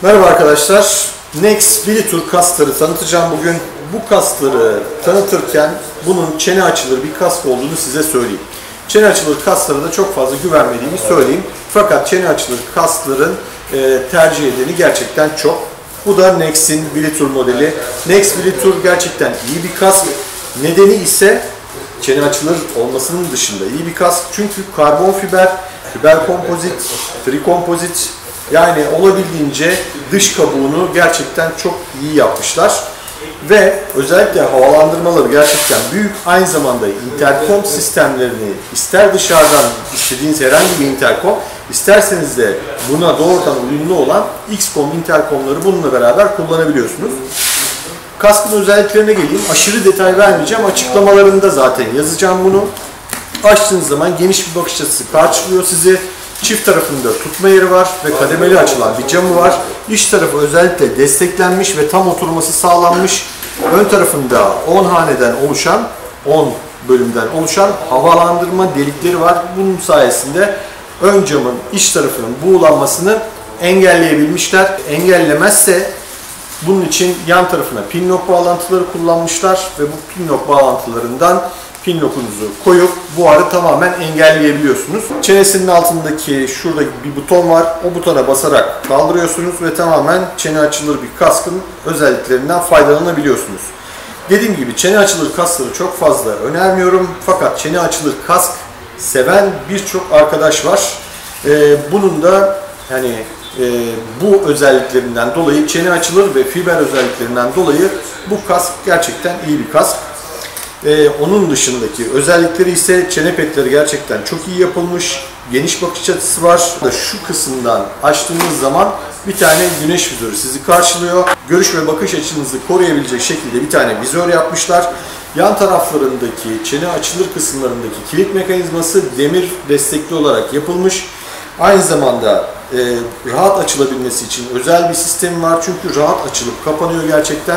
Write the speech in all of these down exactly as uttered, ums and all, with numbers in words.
Merhaba arkadaşlar. Nex Bilitur kaskları tanıtacağım bugün. Bu kaskları tanıtırken bunun çene açılır bir kask olduğunu size söyleyeyim. Çene açılır kasklara da çok fazla güvenmediğimi söyleyeyim. Fakat çene açılır kaskların e, tercih edeni gerçekten çok. Bu da Nex'in Bilitur modeli. Nex Bilitur gerçekten iyi bir kask. Nedeni ise çene açılır olmasının dışında iyi bir kask. Çünkü karbon fiber, fiber kompozit, trikompozit, yani olabildiğince dış kabuğunu gerçekten çok iyi yapmışlar. Ve özellikle havalandırmaları gerçekten büyük. Aynı zamanda interkom sistemlerini ister dışarıdan istediğiniz herhangi bir interkom, isterseniz de buna doğrudan uyumlu olan X COM interkomları bununla beraber kullanabiliyorsunuz. Kaskın özelliklerine geleyim. Aşırı detay vermeyeceğim. Açıklamalarında zaten yazacağım bunu. Açtığınız zaman geniş bir bakış açısı karşılıyor sizi. Çift tarafında tutma yeri var ve kademeli açılan bir camı var. İç tarafı özellikle desteklenmiş ve tam oturması sağlanmış. Ön tarafında on haneden oluşan, on bölümden oluşan havalandırma delikleri var. Bunun sayesinde ön camın iç tarafının buğulanmasını engelleyebilmişler. Engellemezse bunun için yan tarafına pin lock bağlantıları kullanmışlar ve bu pin lock bağlantılarından pin lockunuzu koyup buharı tamamen engelleyebiliyorsunuz. Çenesinin altındaki şurada bir buton var. O butona basarak kaldırıyorsunuz ve tamamen çene açılır bir kaskın özelliklerinden faydalanabiliyorsunuz. Dediğim gibi çene açılır kaskları çok fazla önermiyorum. Fakat çene açılır kask seven birçok arkadaş var. Ee, bunun da hani e, bu özelliklerinden dolayı çene açılır ve fiber özelliklerinden dolayı bu kask gerçekten iyi bir kask. Ee, onun dışındaki özellikleri ise çene petleri gerçekten çok iyi yapılmış. Geniş bakış açısı var. Şu kısımdan açtığınız zaman bir tane güneş vizörü sizi karşılıyor. Görüş ve bakış açınızı koruyabilecek şekilde bir tane vizör yapmışlar. Yan taraflarındaki çene açılır kısımlarındaki kilit mekanizması demir destekli olarak yapılmış. Aynı zamanda e, rahat açılabilmesi için özel bir sistemi var. Çünkü rahat açılıp kapanıyor gerçekten.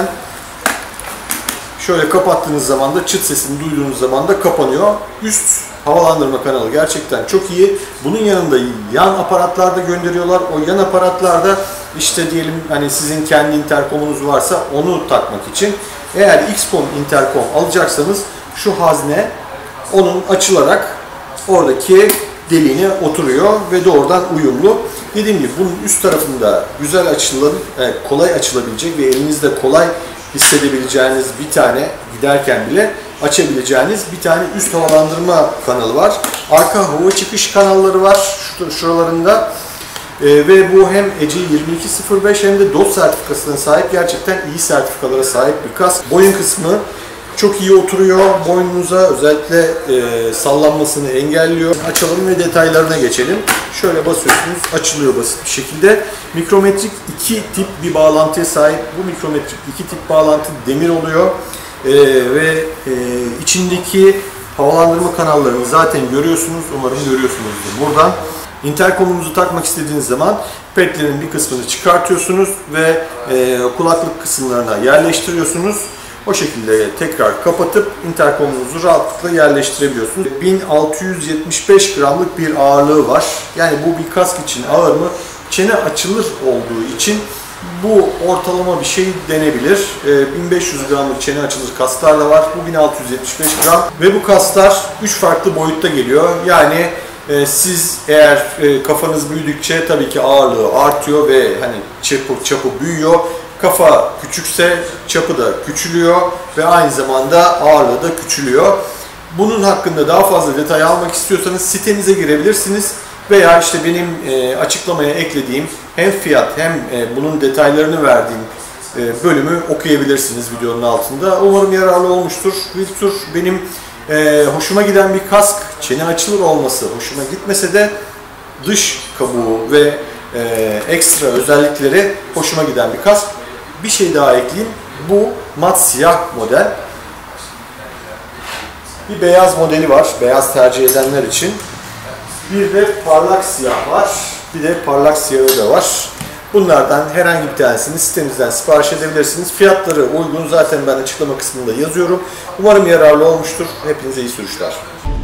Şöyle kapattığınız zaman da çıt sesini duyduğunuz zaman da kapanıyor. Üst havalandırma kanalı gerçekten çok iyi. Bunun yanında yan aparatlar da gönderiyorlar. O yan aparatlarda işte diyelim hani sizin kendi interkomunuz varsa onu takmak için. Eğer X COM interkom alacaksanız şu hazne onun açılarak oradaki deliğine oturuyor ve doğrudan uyumlu. Dediğim gibi bunun üst tarafında güzel açılan, kolay açılabilecek ve elinizde kolay hissedebileceğiniz bir tane giderken bile açabileceğiniz bir tane üst havalandırma kanalı var. Arka hava çıkış kanalları var şuralarında. Ee, ve bu hem E C yirmi iki sıfır beş hem de D O S sertifikasına sahip gerçekten iyi sertifikalara sahip bir kask. Boyun kısmı çok iyi oturuyor boynunuza, özellikle e, sallanmasını engelliyor. Açalım ve detaylarına geçelim. Şöyle basıyorsunuz, açılıyor basit bir şekilde. Mikrometrik iki tip bir bağlantıya sahip. Bu mikrometrik iki tip bağlantı demir oluyor. E, ve e, içindeki havalandırma kanallarını zaten görüyorsunuz. Umarım görüyorsunuzdur buradan. Interkomunuzu takmak istediğiniz zaman petlerin bir kısmını çıkartıyorsunuz ve e, kulaklık kısımlarına yerleştiriyorsunuz. O şekilde tekrar kapatıp interkomunuzu rahatlıkla yerleştirebiliyorsunuz. bin altı yüz yetmiş beş gramlık bir ağırlığı var. Yani bu bir kask için ağır mı? Çene açılır olduğu için bu ortalama bir şey denebilir. bin beş yüz gramlık çene açılır kasklar da var. Bu bin altı yüz yetmiş beş gram. Ve bu kasklar üç farklı boyutta geliyor. Yani siz eğer kafanız büyüdükçe tabii ki ağırlığı artıyor ve hani çapı, çapı büyüyor. Kafa küçükse çapı da küçülüyor ve aynı zamanda ağırlığı da küçülüyor. Bunun hakkında daha fazla detay almak istiyorsanız sitemize girebilirsiniz veya işte benim açıklamaya eklediğim hem fiyat hem bunun detaylarını verdiğim bölümü okuyabilirsiniz videonun altında. Umarım yararlı olmuştur. Bilitur benim hoşuma giden bir kask. Çene açılır olması hoşuma gitmese de dış kabuğu ve ekstra özellikleri hoşuma giden bir kask. Bir şey daha ekleyeyim. Bu mat siyah model. Bir beyaz modeli var. Beyaz tercih edenler için. Bir de parlak siyah var. Bir de parlak siyahı da var. Bunlardan herhangi bir tanesini sitemizden sipariş edebilirsiniz. Fiyatları uygun. Zaten ben açıklama kısmında yazıyorum. Umarım yararlı olmuştur. Hepinize iyi sürüşler.